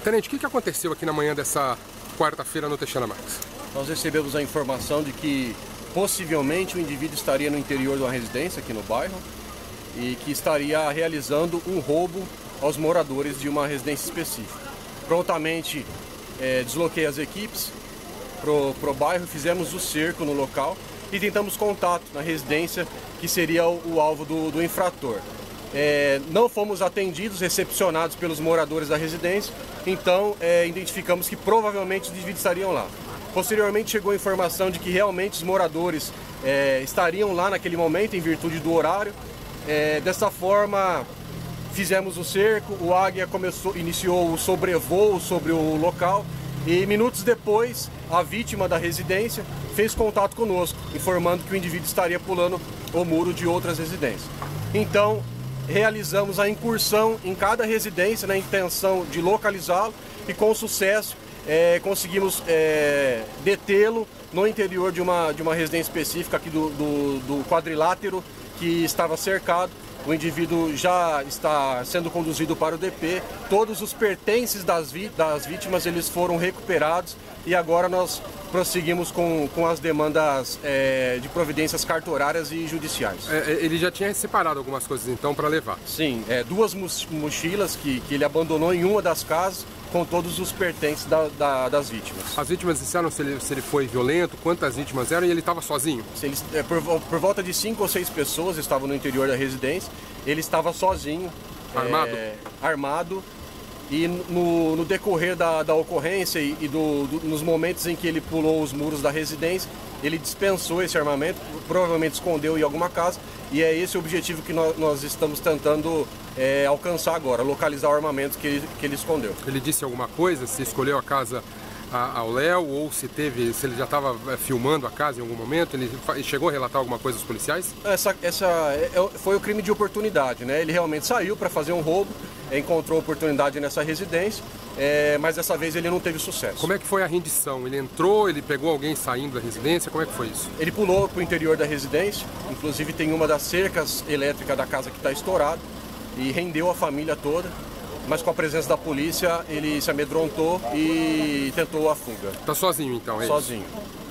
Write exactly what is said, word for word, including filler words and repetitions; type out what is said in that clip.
Tenente, o que, que aconteceu aqui na manhã dessa quarta-feira no Teixeira Marques? Nós recebemos a informação de que possivelmente o indivíduo estaria no interior de uma residência aqui no bairro e que estaria realizando um roubo aos moradores de uma residência específica. Prontamente é, desloquei as equipes pro, pro bairro, fizemos o cerco no local e tentamos contato na residência que seria o, o alvo do, do infrator. É, não fomos atendidos, recepcionados pelos moradores da residência, então é, identificamos que provavelmente os indivíduos estariam lá. Posteriormente chegou a informação de que realmente os moradores é, estariam lá naquele momento em virtude do horário. É, dessa forma fizemos o cerco, o Águia começou, iniciou o sobrevoo sobre o local e minutos depois a vítima da residência fez contato conosco, informando que o indivíduo estaria pulando o muro de outras residências. Então realizamos a incursão em cada residência na intenção de localizá-lo e com sucesso é, conseguimos é, detê-lo no interior de uma, de uma residência específica aqui do, do, do quadrilátero que estava cercado. O indivíduo já está sendo conduzido para o D P, todos os pertences das, vi, das vítimas eles foram recuperados e agora nós prosseguimos com, com as demandas é, de providências cartorárias e judiciais. É, ele já tinha separado algumas coisas então para levar? Sim, é, duas mochilas que, que ele abandonou em uma das casas com todos os pertences da, da, das vítimas. As vítimas disseram se ele, se ele foi violento, quantas vítimas eram e ele estava sozinho? Se ele, é, por, por volta de cinco ou seis pessoas estavam no interior da residência, ele estava sozinho. Armado? É, armado. E no, no decorrer da, da ocorrência e, e do, do, nos momentos em que ele pulou os muros da residência, ele dispensou esse armamento, provavelmente escondeu em alguma casa, e é esse o objetivo que nós, nós estamos tentando é, alcançar agora, localizar o armamento que ele, que ele escondeu. Ele disse alguma coisa, se escolheu a casa a, ao Léo, ou se teve, se ele já estava filmando a casa em algum momento, ele chegou a relatar alguma coisa aos policiais? Essa, essa é, foi o crime de oportunidade, né? Ele realmente saiu para fazer um roubo, encontrou oportunidade nessa residência, é, mas dessa vez ele não teve sucesso. Como é que foi a rendição? Ele entrou, ele pegou alguém saindo da residência, como é que foi isso? Ele pulou para o interior da residência, inclusive tem uma das cercas elétricas da casa que está estourada e rendeu a família toda, mas com a presença da polícia ele se amedrontou e tentou a fuga. Está sozinho então, é Sozinho. isso?